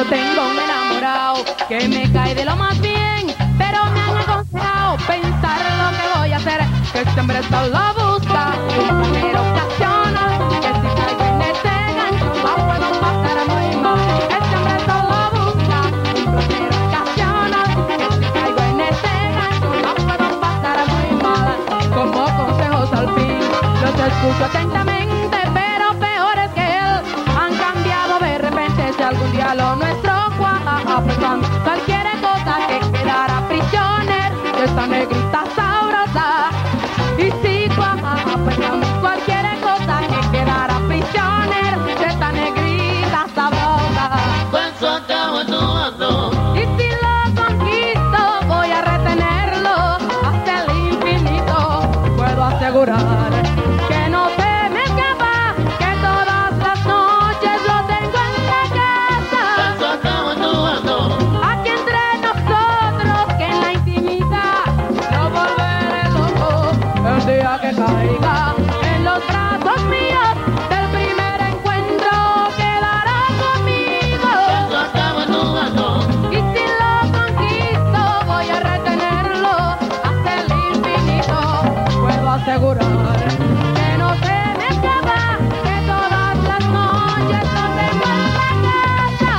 Yo tengo un enamorado que me cae de lo más bien, pero me han aconsejado pensar lo que voy a hacer, que este hombre solo busca un manera ocasional, que si caigo en ese gancho la puedo pasar muy mal. Este hombre solo busca un manera ocasional, que si caigo en ese gancho la puedo pasar muy mal. Como consejos al fin los escucho atentamente, pero peores que él han cambiado de repente. Si algún día lo nuestro cuaja, cualquier cosa que quedara prisionero de esta negrita sabrosa. Y si cuaja, cualquier cosa que quedara prisionero de esta negrita sabrosa. Pues acabo tu ando. Y si lo conquisto, voy a retenerlo hasta el infinito. Puedo asegurar que no se me escapa, que todas las noches lo tengo en la casa. Pues acabo tu ando. Aquí entre nosotros, que en la intimidad no volveré loco el día que caiga en los brazos míos del primer encuentro, quedará conmigo. Pues acabo tu ando. Y si lo conquisto, voy a retenerlo hasta el infinito. Puedo asegurar que no se me escapa, que todas las noches lo tengo en la casa.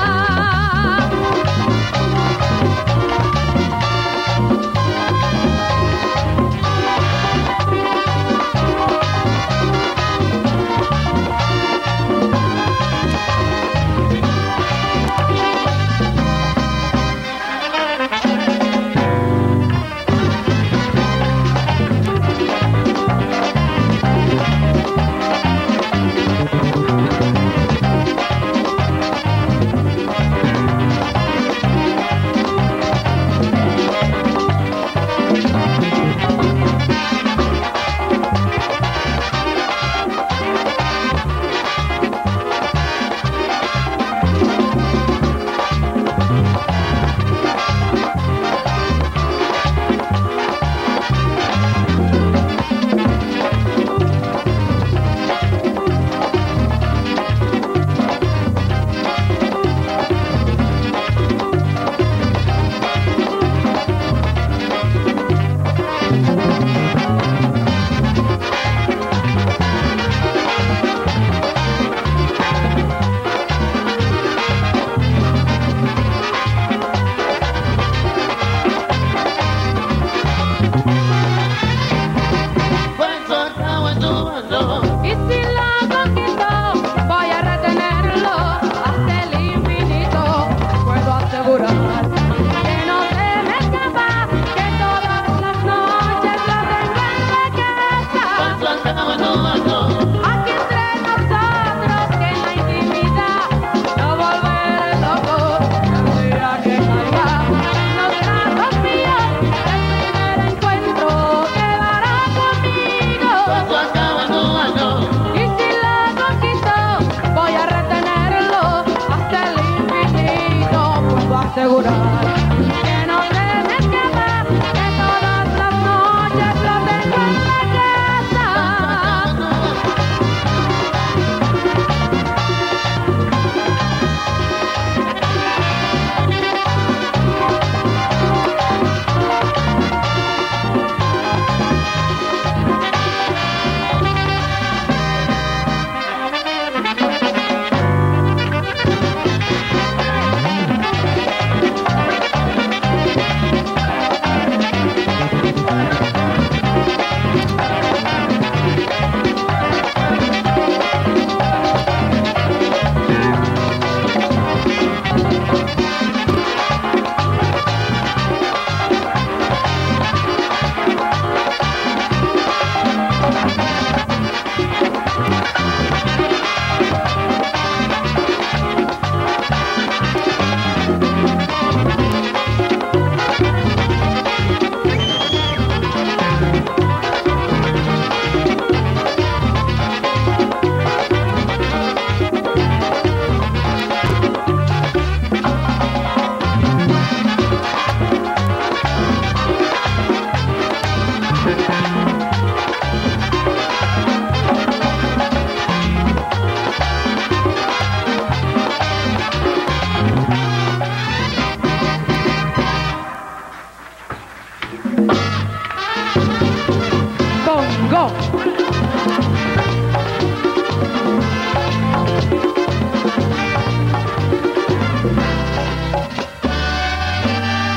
Pues acabo tu ando. Y si lo conquisto, voy a retenerlo hasta el infinito. Puedo asegurar que no se me escapa, que todas las noches lo tengo en la casa. Pues acabo tu ando. Aquí entre nosotros, que en la intimidad no volveré loco el día que caiga en los brazos míos el primer encuentro, quedará conmigo. Pues acabo tu ando. Y si lo conquisto, voy a retenerlo hasta el infinito. Puedo asegurar que no se me escapa, que todas las noches lo tengo en la casa.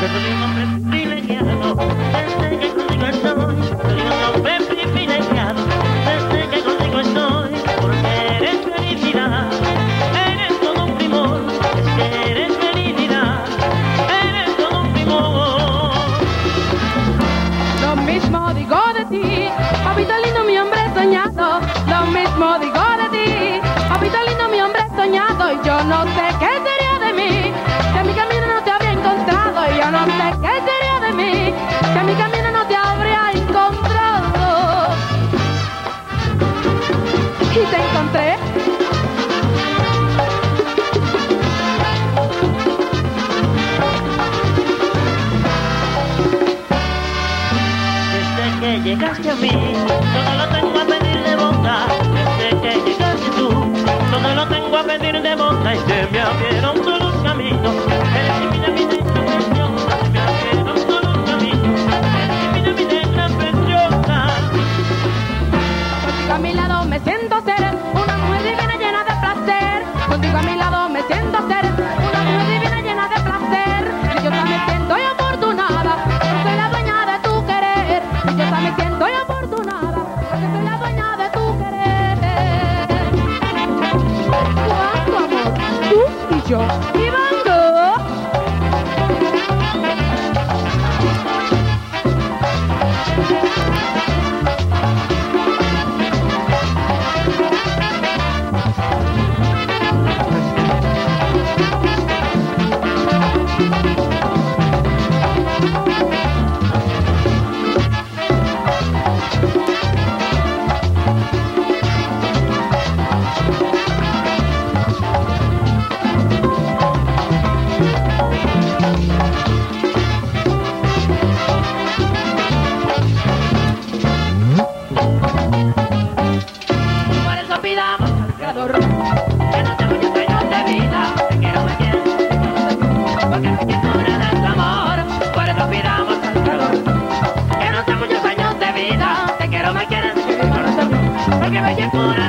Yo soy un hombre privilegiado, desde que contigo estoy. Soy un hombre privilegiado, desde que contigo estoy. Porque eres felicidad, eres todo un primor. Es que eres felicidad, eres todo un primor. Lo mismo digo de ti, papito lindo, mi hombre soñado. Lo mismo digo de ti, papito lindo, mi hombre soñado. Y yo no sé qué sería de mí, que mi camino no te habría encontrado. Y yo no sé qué sería de mí, que mi camino no te habría encontrado. Y te encontré. Desde que llegaste a mí, todo lo tengo a pedir de boca. Desde que llegaste tú, todo lo tengo a pedir de boca. Y se me abrieron todos los caminos. Elimina mi negra preciosa. Se me abrieron todos los caminos. Elimina mi negra preciosa. Contigo a mi lado me siento ser una mujer divina llena de placer. Contigo a mi lado me siento ser una mujer divina llena de placer. Dichosa me siento y afortunada, porque soy la dueña de tu querer. Dichosa me siento y afortunada, porque soy la dueña de tu querer. ¿Cuánto amor? Tú y yo. Y Van Gogh. Por eso pidamos al Creador que no te muchos años de vida. Te quiero, me quieres, porque me quieres fuera de tu amor. Por eso pidamos al Creador que no te muchos años de vida. Te quiero, me quieres, porque me quieres fuera